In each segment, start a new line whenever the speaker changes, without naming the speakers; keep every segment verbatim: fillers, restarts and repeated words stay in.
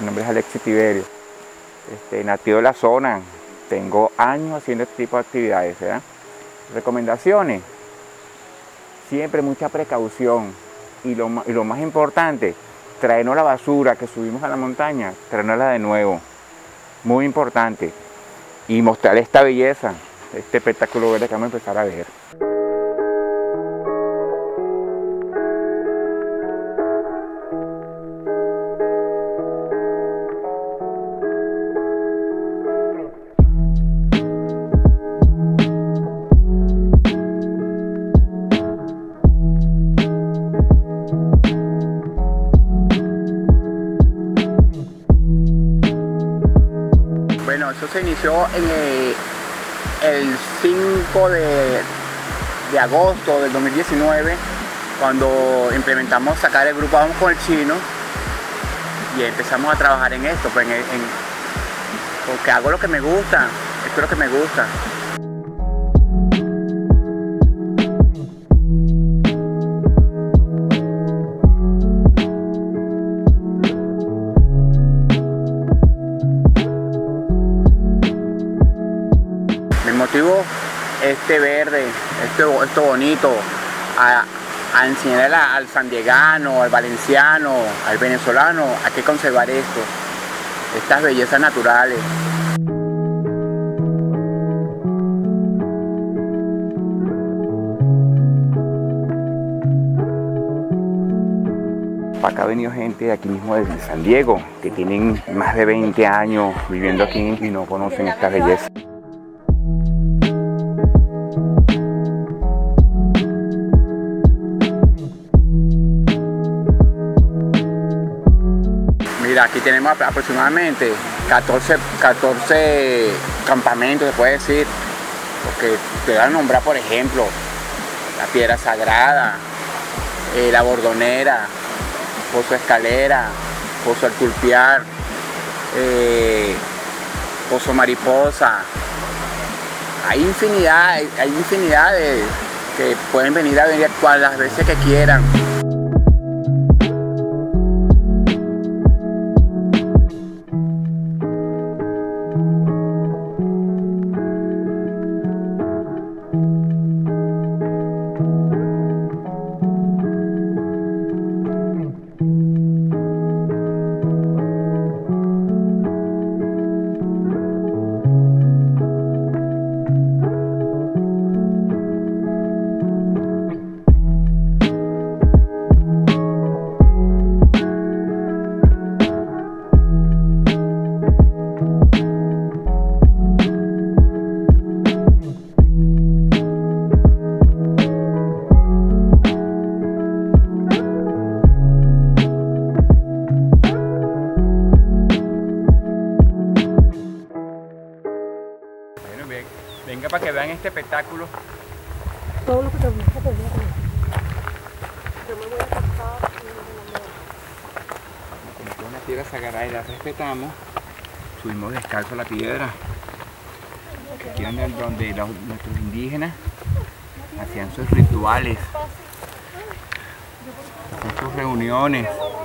Mi nombre es Alexis Tiberio, este, nativo de la zona. Tengo años haciendo este tipo de actividades, ¿verdad? Recomendaciones, siempre mucha precaución y lo, y lo más importante, traernos la basura que subimos a la montaña, traernosla de nuevo, muy importante, y mostrar esta belleza, este espectáculo verde que vamos a empezar a ver. Bueno, eso se inició en el, el cinco de, de agosto del dos mil diecinueve, cuando implementamos sacar el grupo Vamos con el Chino y empezamos a trabajar en esto, pues en, en, porque hago lo que me gusta, esto es lo que me gusta. El motivo, este verde, esto, esto bonito, a, a enseñar a, al sandiegano, al valenciano, al venezolano, hay que conservar esto, estas bellezas naturales. Para acá ha venido gente de aquí mismo de San Diego, que tienen más de veinte años viviendo aquí y no conocen estas bellezas. Mira, aquí tenemos aproximadamente catorce, catorce campamentos, se puede decir, porque te van a nombrar, por ejemplo, la Piedra Sagrada, eh, la Bordonera, Pozo Escalera, Pozo El Tulpiar, eh, Pozo Mariposa. Hay infinidad, hay, hay infinidad de que pueden venir a venir las veces que quieran. Venga para que vean este espectáculo.
Todo lo que te gusta, te gusta. Yo me voy a cortar y
Como que es una piedra sagrada y la respetamos, subimos descalzo a la piedra. Aquí es donde los, nuestros indígenas hacían sus rituales, hacían sus reuniones.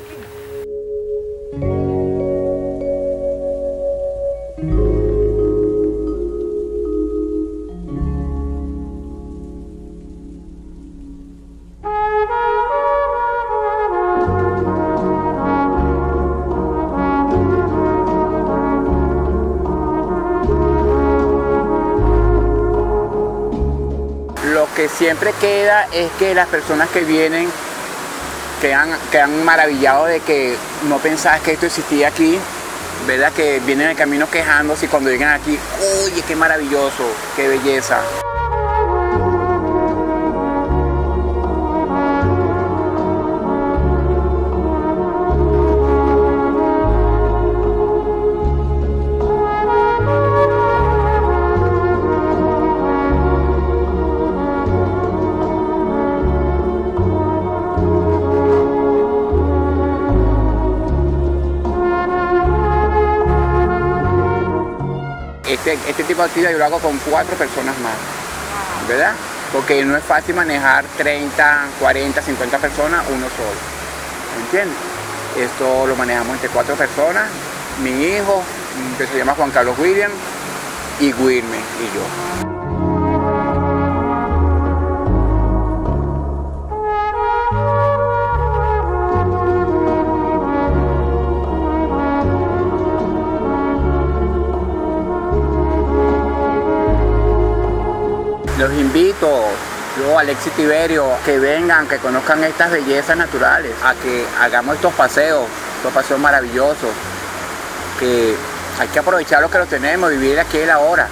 Lo que siempre queda es que las personas que vienen quedan, quedan maravillados de que no pensabas que esto existía aquí, ¿verdad? Que vienen en el camino quejándose y cuando llegan aquí, oye, qué maravilloso, qué belleza. Este, este tipo de actividad yo lo hago con cuatro personas más, ¿verdad? Porque no es fácil manejar treinta, cuarenta, cincuenta personas uno solo, ¿entiendes? Esto lo manejamos entre cuatro personas mi hijo, que se llama Juan Carlos William, y Wilmer y yo. Los invito, yo, Alexis Tiberio, que vengan, que conozcan estas bellezas naturales, a que hagamos estos paseos, estos paseos maravillosos, que hay que aprovechar lo que lo tenemos, vivir aquí y ahora.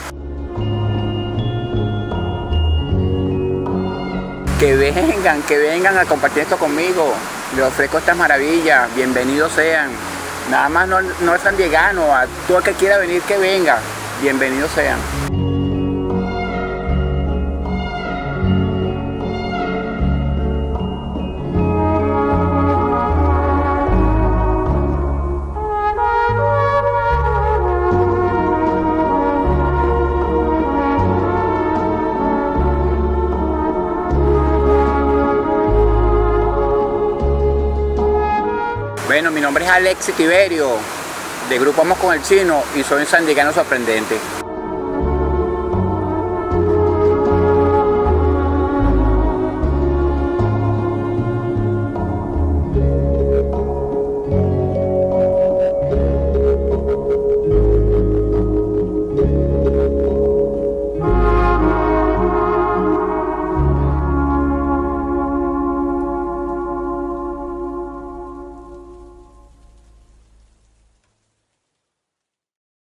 Que vengan, que vengan a compartir esto conmigo, les ofrezco estas maravillas, bienvenidos sean. Nada más no, no es sandiegano, a todo el que quiera venir que venga, bienvenidos sean. Bueno, mi nombre es Alexis Tiberio, de Grupo Vamos con el Chino, y soy un sandiegano sorprendente.